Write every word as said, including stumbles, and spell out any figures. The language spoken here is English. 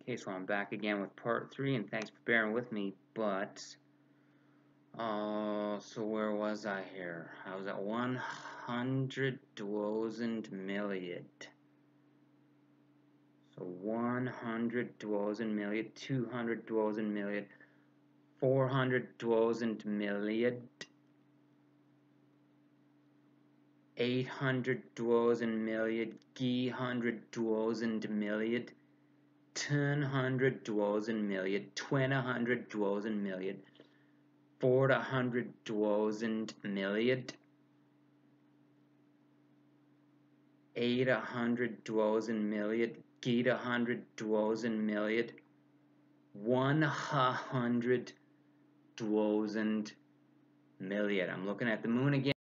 Okay, so I'm back again with part three, and thanks for bearing with me, but, uh, so where was I here? I was at one hundred thousand million. So one hundred thousand million, two hundred thousand million, four hundred thousand million, eight hundred thousand million, one hundred thousand million, ten hundred thousand million, twenty hundred thousand million, four hundred thousand million, eight hundred thousand million, eight hundred thousand million, one hundred thousand million. I'm looking at the moon again.